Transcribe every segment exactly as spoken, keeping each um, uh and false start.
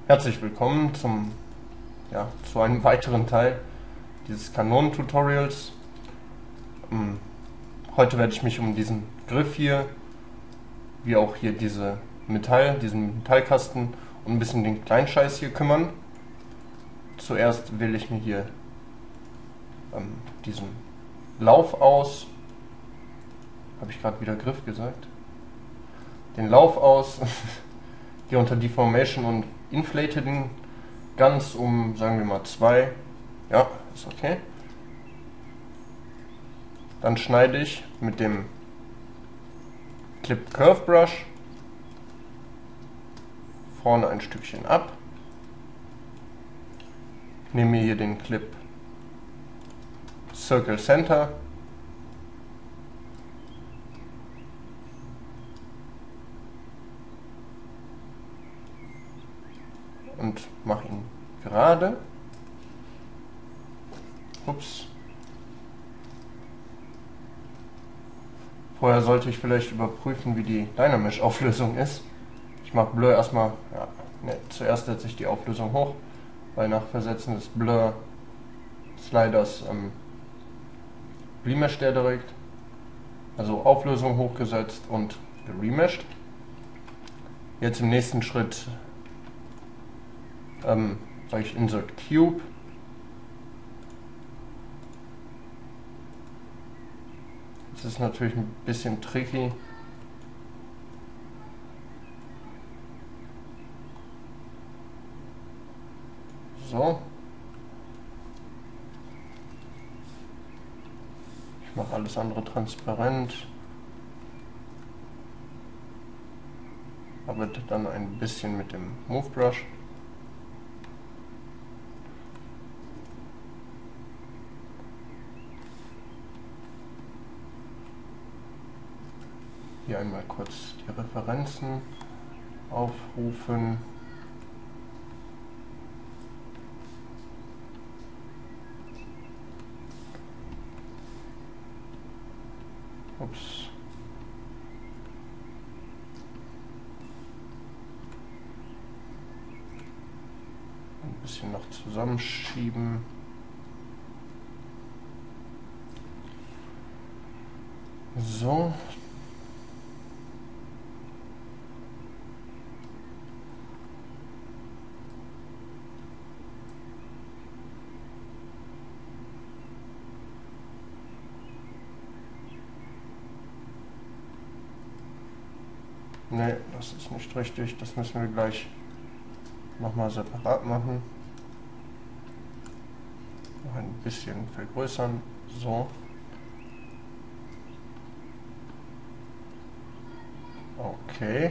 Herzlich willkommen zum, ja, zu einem weiteren Teil dieses Kanonen-Tutorials. Ähm, heute werde ich mich um diesen Griff hier, wie auch hier diese Metall, diesen Metallkasten und ein bisschen den Kleinscheiß hier kümmern. Zuerst wähle ich mir hier ähm, diesen Lauf aus. Habe ich gerade wieder Griff gesagt? Den Lauf aus. Gehe unter Deformation und inflate den ganz um, sagen wir mal, zwei. Ja, ist okay. Dann schneide ich mit dem Clip Curve Brush vorne ein Stückchen ab. Nehme mir hier den Clip Circle Center. Und mache ihn gerade. Ups. Vorher sollte ich vielleicht überprüfen, wie die Dynamesh-Auflösung ist. Ich mache Blur erstmal, ja, ne, zuerst setze ich die Auflösung hoch, weil nach Versetzen des Blur Sliders ähm, remesht der direkt. Also Auflösung hochgesetzt und geremesht. Jetzt im nächsten Schritt ähm, sage ich Insert Cube. Das ist natürlich ein bisschen tricky. So. Ich mache alles andere transparent. Arbeite dann ein bisschen mit dem Move Brush. Hier einmal kurz die Referenzen aufrufen. Ups. Ein bisschen noch zusammenschieben. So. Ne, das ist nicht richtig. Das müssen wir gleich nochmal separat machen. Noch ein bisschen vergrößern. So. Okay.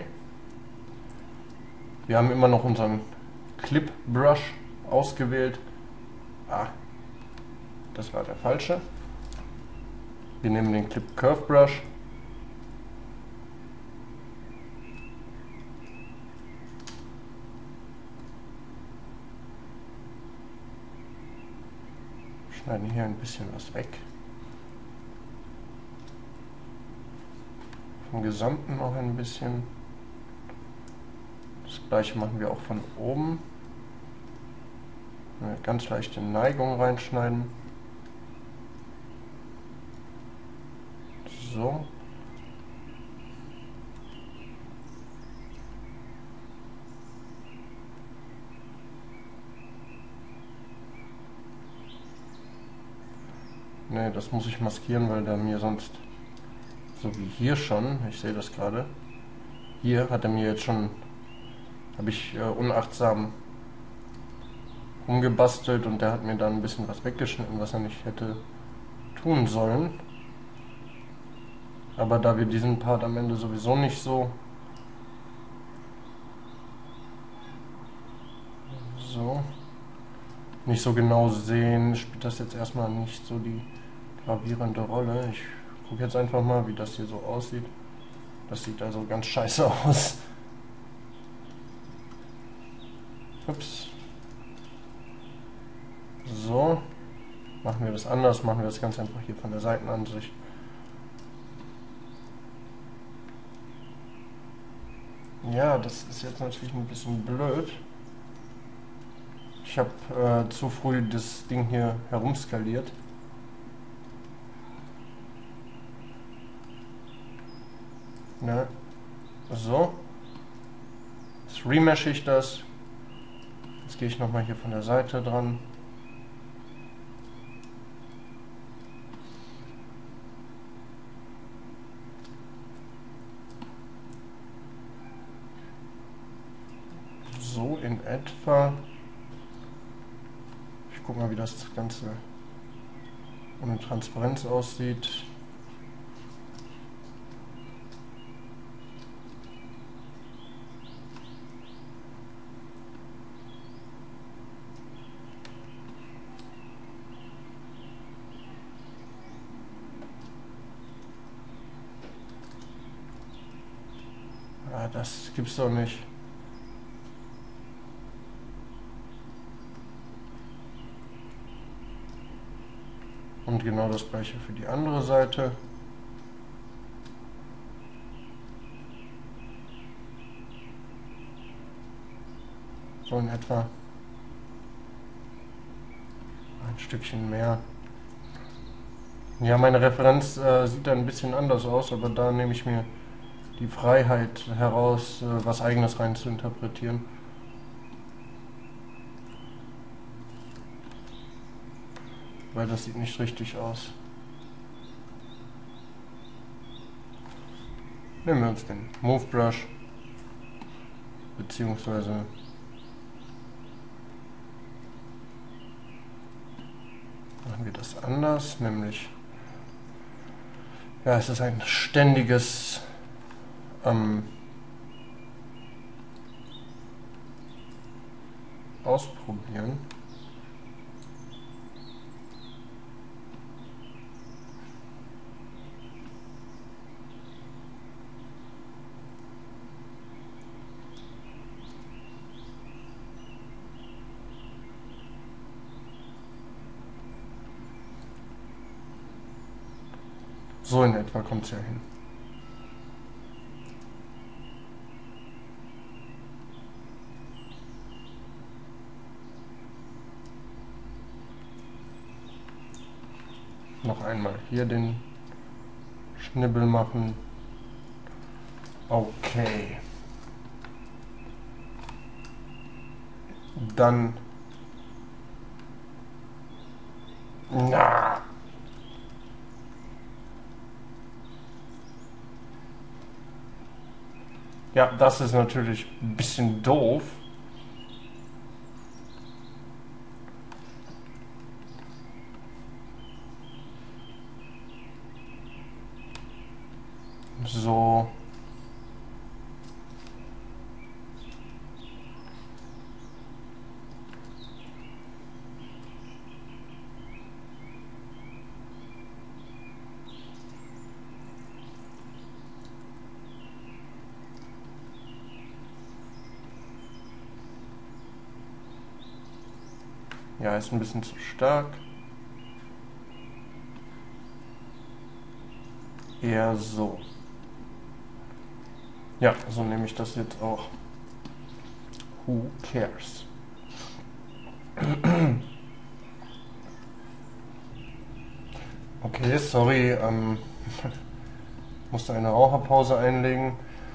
Wir haben immer noch unseren Clip Brush ausgewählt. Ah, das war der falsche. Wir nehmen den Clip Curve Brush. Schneiden hier ein bisschen was weg. Vom Gesamten auch ein bisschen. Das gleiche machen wir auch von oben. Eine ganz leichte Neigung reinschneiden. So. Ne, das muss ich maskieren, weil der mir sonst, so wie hier schon, ich sehe das gerade, hier hat er mir jetzt schon, habe ich äh, unachtsam umgebastelt und der hat mir dann ein bisschen was weggeschnitten, was er nicht hätte tun sollen. Aber da wir diesen Part am Ende sowieso nicht so so nicht so genau sehen, spielt das jetzt erstmal nicht so die gravierende Rolle. Ich gucke jetzt einfach mal, wie das hier so aussieht. Das sieht also ganz scheiße aus. Ups. So. Machen wir das anders, machen wir das ganz einfach hier von der Seitenansicht. Ja, das ist jetzt natürlich ein bisschen blöd. ich habe äh, zu früh das Ding hier herumskaliert. Ne? So. Jetzt remeshe ich das. Jetzt gehe ich nochmal hier von der Seite dran. So in etwa. Ich gucke mal, wie das Ganze ohne Transparenz aussieht. Ah, das gibt's doch nicht. Und genau das gleiche für die andere Seite. So in etwa. Ein Stückchen mehr. Ja, meine Referenz äh, sieht da ein bisschen anders aus, aber da nehme ich mir die Freiheit heraus, äh, was Eigenes rein zu interpretieren. Weil das sieht nicht richtig aus. Nehmen wir uns den Move Brush, beziehungsweise machen wir das anders, nämlich ja, es ist ein ständiges ähm, Ausprobieren. So in etwa kommt es ja hin. Noch einmal hier den Schnibbel machen. Okay. Dann... Na... Ja, das ist natürlich ein bisschen doof. So. Ja, ist ein bisschen zu stark. Eher so. Ja, so nehme ich das jetzt auch. Who cares? Okay, sorry, ähm, musste eine Raucherpause einlegen.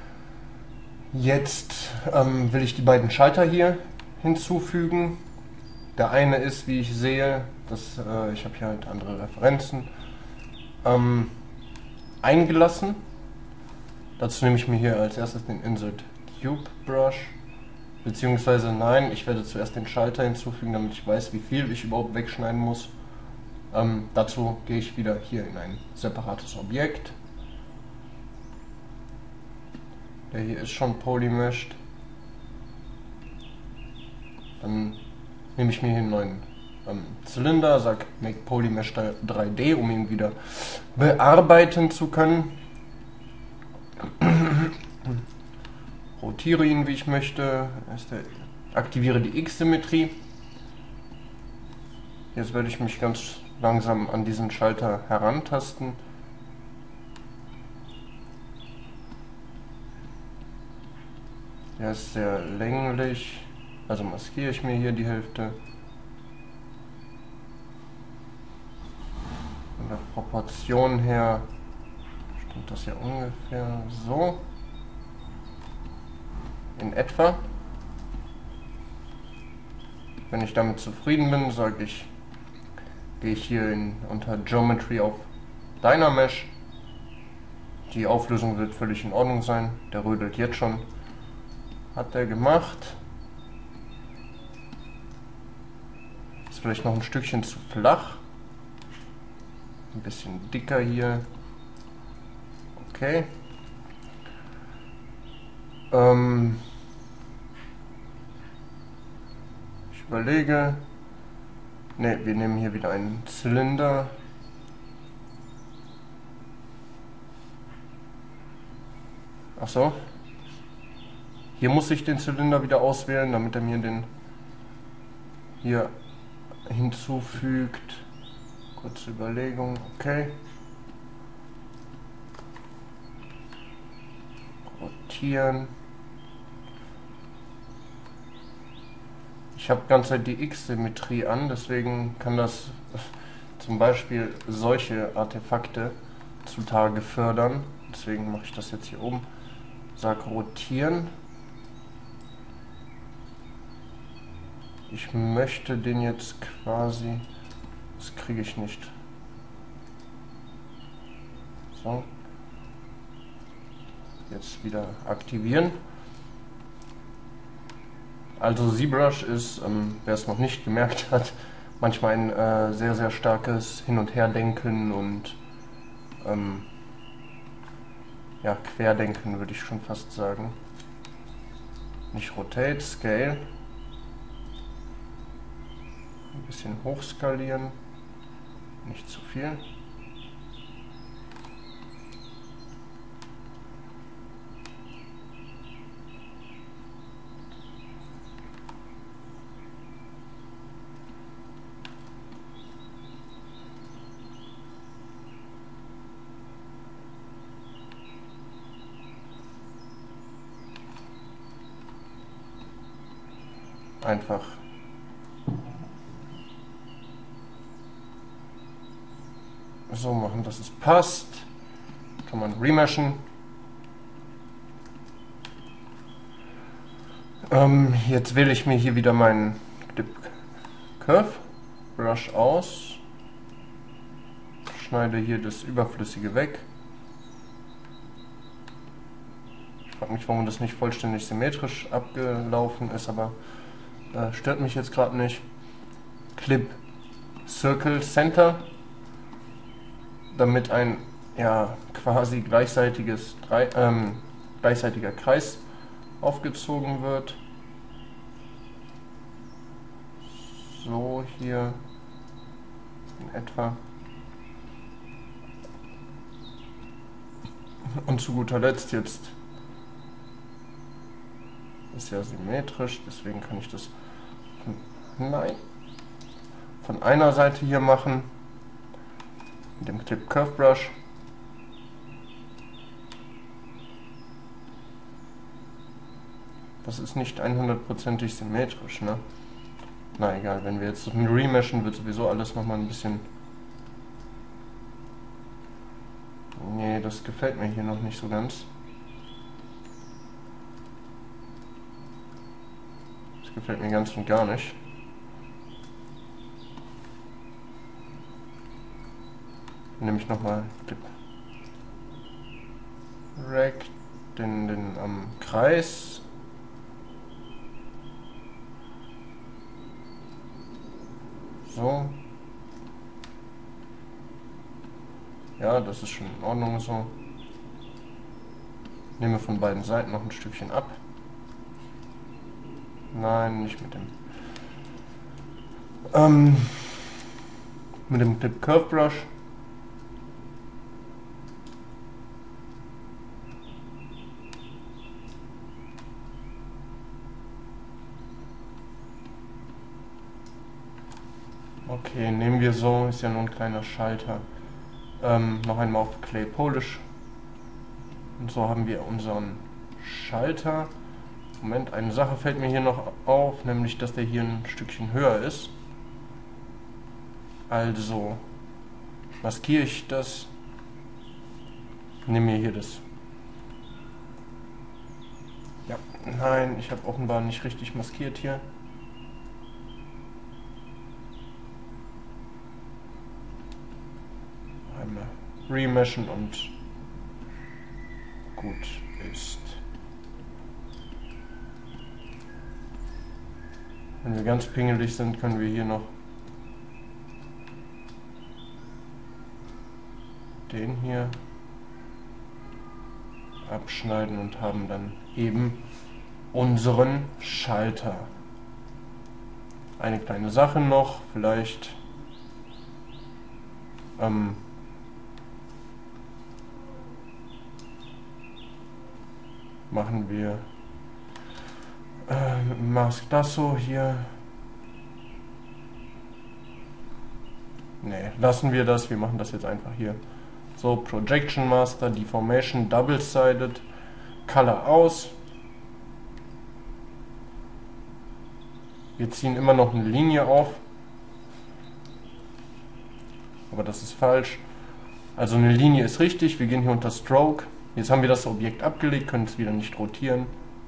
Jetzt ähm, will ich die beiden Schalter hier hinzufügen. Der eine ist, wie ich sehe, das, äh, ich habe hier halt andere Referenzen, ähm, eingelassen. Dazu nehme ich mir hier als erstes den Insert Cube Brush, beziehungsweise nein, ich werde zuerst den Schalter hinzufügen, damit ich weiß, wie viel ich überhaupt wegschneiden muss. Ähm, dazu gehe ich wieder hier in ein separates Objekt. Der hier ist schon polymeshed. Dann nehme ich mir hier einen neuen ähm, Zylinder, sage Make Polymesh drei D, um ihn wieder bearbeiten zu können. Rotiere ihn, wie ich möchte. Aktiviere die X-Symmetrie. Jetzt werde ich mich ganz langsam an diesen Schalter herantasten. Der ist sehr länglich, also maskiere ich mir hier die Hälfte. Proportionen her stimmt das ja ungefähr so. In etwa. Wenn ich damit zufrieden bin, sage ich, gehe ich hier in, unter Geometry auf Dynamesh. Die Auflösung wird völlig in Ordnung sein. Der rödelt jetzt schon. Hat der gemacht. Ist vielleicht noch ein Stückchen zu flach. Ein bisschen dicker hier. Okay. Ähm ich überlege. Ne, wir nehmen hier wieder einen Zylinder. Ach so. Hier muss ich den Zylinder wieder auswählen, damit er mir den hier hinzufügt. Kurze Überlegung, okay. Rotieren. Ich habe ganze Zeit die X-Symmetrie an, deswegen kann das zum Beispiel solche Artefakte zutage fördern. Deswegen mache ich das jetzt hier oben. Sag rotieren. Ich möchte den jetzt quasi... Das kriege ich nicht. So. Jetzt wieder aktivieren. Also ZBrush ist, ähm, wer es noch nicht gemerkt hat, manchmal ein äh, sehr, sehr starkes Hin- und Herdenken und ähm, ja, Querdenken würde ich schon fast sagen. Nicht Rotate, Scale. Ein bisschen hochskalieren. Nicht zu viel. Einfach so machen, dass es passt. Kann man remeshen. Ähm, jetzt wähle ich mir hier wieder meinen Clip Curve Brush aus. Schneide hier das Überflüssige weg. Ich frage mich, warum das nicht vollständig symmetrisch abgelaufen ist, aber äh, stört mich jetzt gerade nicht. Clip Circle Center, damit ein ja quasi gleichseitiges ähm, gleichseitiger Kreis aufgezogen wird. So hier in etwa. Und zu guter Letzt jetzt ist ja symmetrisch, deswegen kann ich das von, nein, von einer Seite hier machen mit dem Clip Curve Brush. Das ist nicht hundertprozentig symmetrisch, ne? Na egal, wenn wir jetzt remeshen, wird sowieso alles nochmal ein bisschen... Nee, das gefällt mir hier noch nicht so ganz. Das gefällt mir ganz und gar nicht. Nehme ich nochmal Rect, den, den am Kreis. So. Ja, das ist schon in Ordnung so. Nehme von beiden Seiten noch ein Stückchen ab. Nein, nicht mit dem. Ähm, mit dem Clip Curve Brush. Okay, nehmen wir so, ist ja nur ein kleiner Schalter. Ähm, noch einmal auf Clay Polish. Und so haben wir unseren Schalter. Moment, eine Sache fällt mir hier noch auf, nämlich dass der hier ein Stückchen höher ist. Also, maskiere ich das. Nimm mir hier das. Ja, nein, ich habe offenbar nicht richtig maskiert hier. Einmal remeshen und gut ist. Wenn wir ganz pingelig sind, können wir hier noch den hier abschneiden und haben dann eben unseren Schalter. Eine kleine Sache noch, vielleicht ähm, machen wir äh, Mask Lasso hier. Ne, lassen wir das, wir machen das jetzt einfach hier. So, Projection Master, Deformation, Double-Sided, Color aus. Wir ziehen immer noch eine Linie auf. Aber das ist falsch. Also eine Linie ist richtig, wir gehen hier unter Stroke. Jetzt haben wir das Objekt abgelegt, können es wieder nicht rotieren.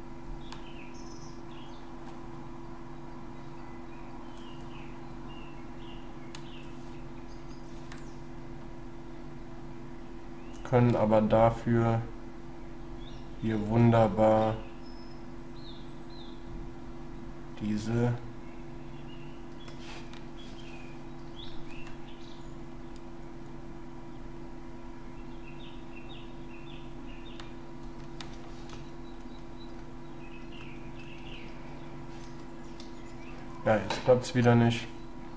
Können aber dafür hier wunderbar diese ja, jetzt klappt es wieder nicht.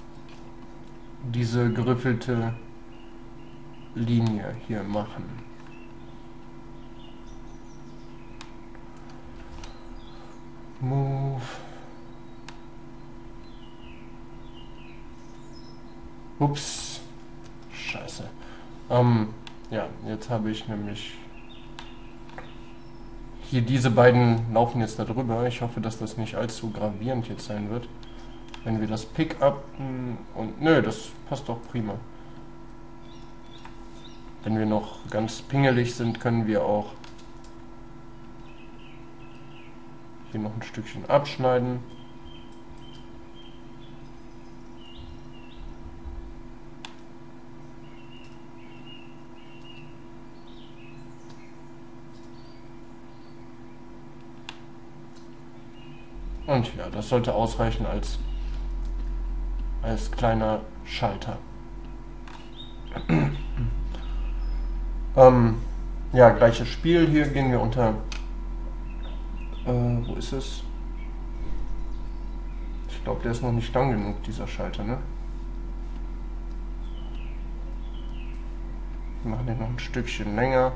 Diese geriffelte Linie hier machen. Move. Ups. Scheiße. Ähm, ja, jetzt habe ich nämlich hier diese beiden laufen jetzt da drüber. Ich hoffe, dass das nicht allzu gravierend jetzt sein wird. Wenn wir das Pickup und nö, das passt doch prima. Wenn wir noch ganz pingelig sind, können wir auch hier noch ein Stückchen abschneiden. Und ja, das sollte ausreichen als, als kleiner Schalter. ähm, ja, gleiches Spiel. Hier gehen wir unter... Äh, wo ist es? Ich glaube, der ist noch nicht lang genug, dieser Schalter, ne? Wir machen den noch ein Stückchen länger.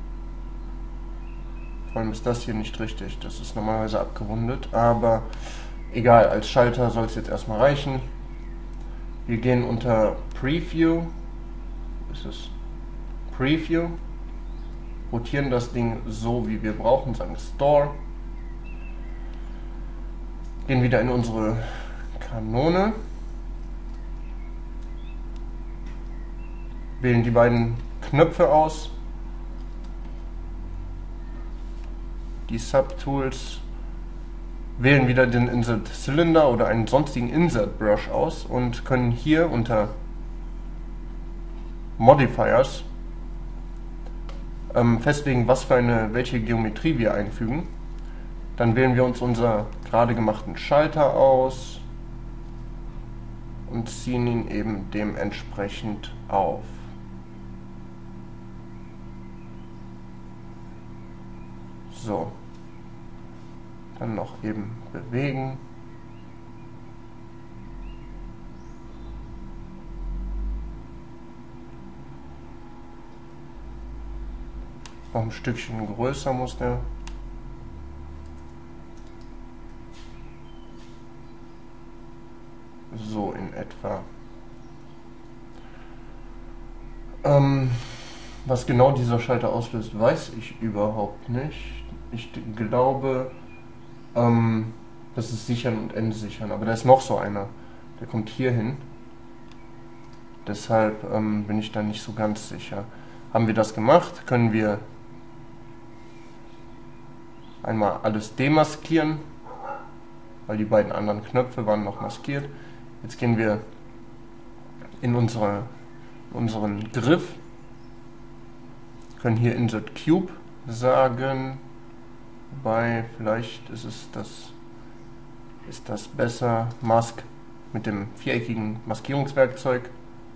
Vor allem ist das hier nicht richtig, das ist normalerweise abgerundet, aber egal, als Schalter soll es jetzt erstmal reichen. Wir gehen unter Preview, wo ist es? Preview, rotieren das Ding so wie wir brauchen, sagen Store, gehen wieder in unsere Kanone, wählen die beiden Knöpfe aus, die Subtools, wählen wieder den Insert Cylinder oder einen sonstigen Insert Brush aus und können hier unter Modifiers ähm, festlegen, was für eine, welche Geometrie wir einfügen. Dann wählen wir uns unser gerade gemachten Schalter aus und ziehen ihn eben dementsprechend auf. So. Dann noch eben bewegen. Noch ein Stückchen größer muss der. So in etwa. Ähm, was genau dieser Schalter auslöst, weiß ich überhaupt nicht. Ich glaube, ähm, das ist sichern und entsichern, aber da ist noch so einer. Der kommt hier hin. Deshalb ähm, bin ich da nicht so ganz sicher. Haben wir das gemacht, können wir einmal alles demaskieren, weil die beiden anderen Knöpfe waren noch maskiert. Jetzt gehen wir in unsere, unseren Griff, können hier Insert Cube sagen, wobei vielleicht ist es das, ist das besser, Mask mit dem viereckigen Maskierungswerkzeug.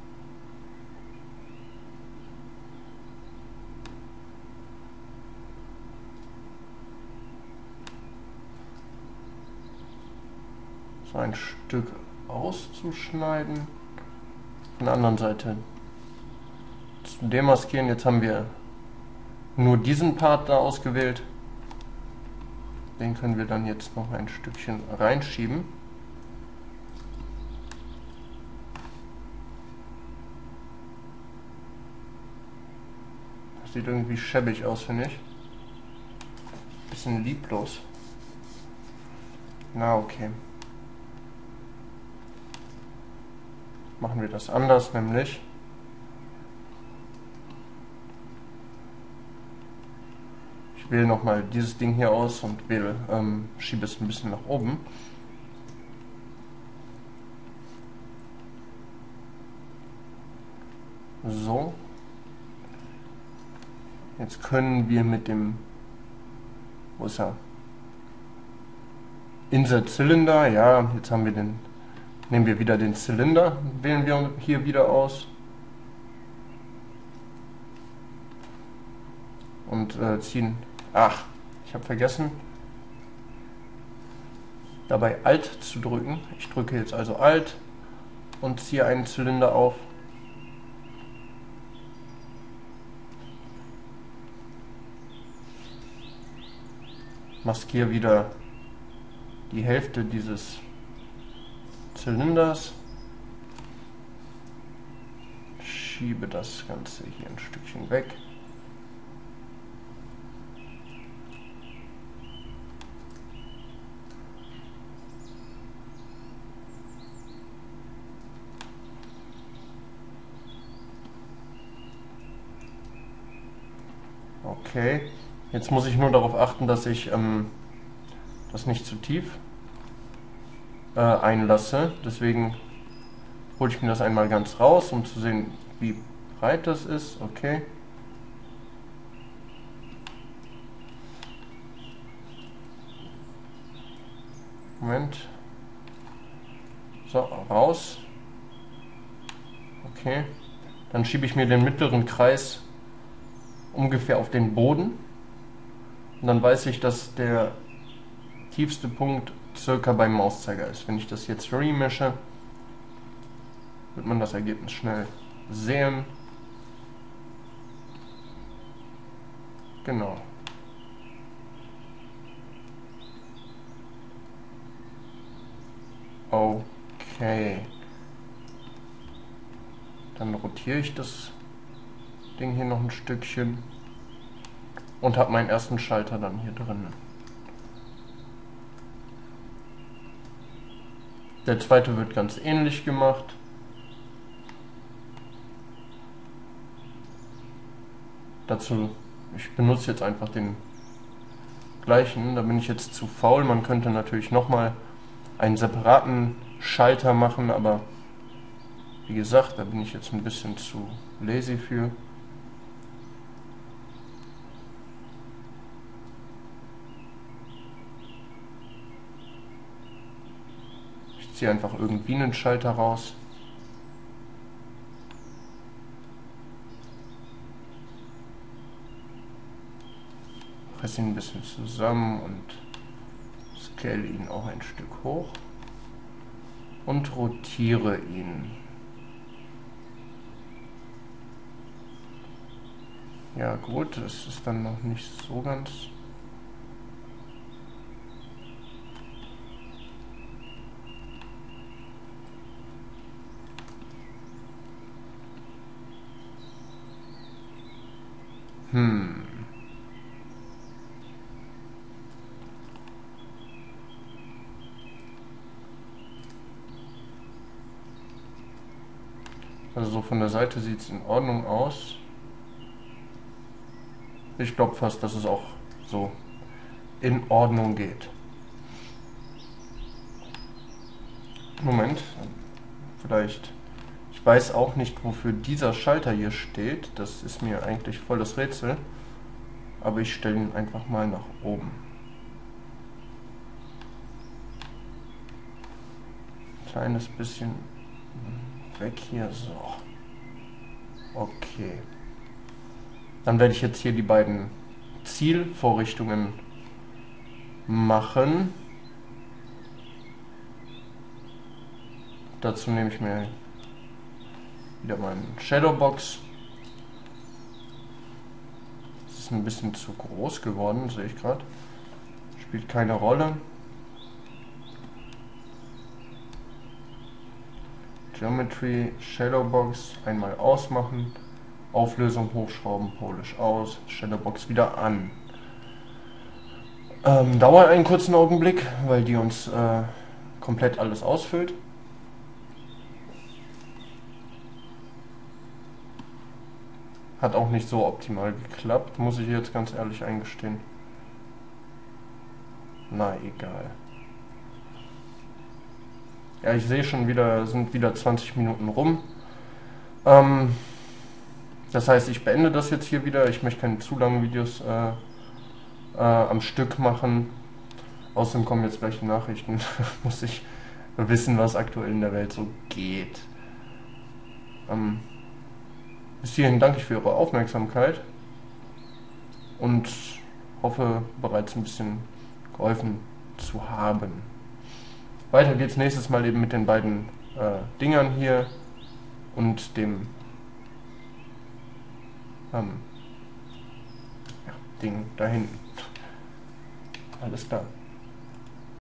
So ein Stück auszuschneiden, von der anderen Seite zu demaskieren. Jetzt haben wir nur diesen Part da ausgewählt. Den können wir dann jetzt noch ein Stückchen reinschieben. Das sieht irgendwie schäbig aus, finde ich. Bisschen lieblos. Na okay. Machen wir das anders, nämlich ich wähle nochmal dieses Ding hier aus und wähle, ähm, schiebe es ein bisschen nach oben. So. Jetzt können wir mit dem, wo ist er? Insert Zylinder, ja, jetzt haben wir den, nehmen wir wieder den Zylinder, wählen wir hier wieder aus. Und äh, ziehen, ach, ich habe vergessen, dabei Alt zu drücken. Ich drücke jetzt also Alt und ziehe einen Zylinder auf. Maskiere wieder die Hälfte dieses Zylinders. Schiebe das Ganze hier ein Stückchen weg. Okay, jetzt muss ich nur darauf achten, dass ich ähm, das nicht zu tief äh, einlasse. Deswegen hole ich mir das einmal ganz raus, um zu sehen, wie breit das ist. Okay. Moment. So, raus. Okay. Dann schiebe ich mir den mittleren Kreis ungefähr auf den Boden. Und dann weiß ich, dass der tiefste Punkt circa beim Mauszeiger ist. Wenn ich das jetzt remische, wird man das Ergebnis schnell sehen. Genau. Okay. Dann rotiere ich das Ding hier noch ein Stückchen und habe meinen ersten Schalter dann hier drin. Der zweite wird ganz ähnlich gemacht. Dazu, ich benutze jetzt einfach den gleichen, da bin ich jetzt zu faul. Man könnte natürlich nochmal einen separaten Schalter machen, aber wie gesagt, da bin ich jetzt ein bisschen zu lazy für. Ich ziehe einfach irgendwie einen Schalter raus. Presse ihn ein bisschen zusammen und scale ihn auch ein Stück hoch und rotiere ihn. Ja gut, das ist dann noch nicht so ganz. Hm. Also so von der Seite sieht es in Ordnung aus. Ich glaube fast, dass es auch so in Ordnung geht. Moment, vielleicht. Ich weiß auch nicht, wofür dieser Schalter hier steht. Das ist mir eigentlich voll das Rätsel. Aber ich stelle ihn einfach mal nach oben. Kleines bisschen weg hier, so. Okay. Dann werde ich jetzt hier die beiden Zielvorrichtungen machen. Dazu nehme ich mir wieder meinen Shadowbox. Das ist ein bisschen zu groß geworden, sehe ich gerade. Spielt keine Rolle. Geometry, Shadowbox einmal ausmachen, Auflösung hochschrauben, Polish aus, Shadowbox wieder an. Ähm, dauert einen kurzen Augenblick, weil die uns äh, komplett alles ausfüllt. Hat auch nicht so optimal geklappt, muss ich jetzt ganz ehrlich eingestehen. Na egal. Ja, ich sehe schon wieder, sind wieder zwanzig Minuten rum. Ähm, das heißt, ich beende das jetzt hier wieder. Ich möchte keine zu langen Videos äh, äh, am Stück machen. Außerdem kommen jetzt gleich die Nachrichten. Muss ich wissen, was aktuell in der Welt so geht. Ähm, bis hierhin danke ich für Ihre Aufmerksamkeit und hoffe, bereits ein bisschen geholfen zu haben. Weiter geht's nächstes Mal eben mit den beiden äh, Dingern hier und dem ähm, ja, Ding da hinten. Alles klar.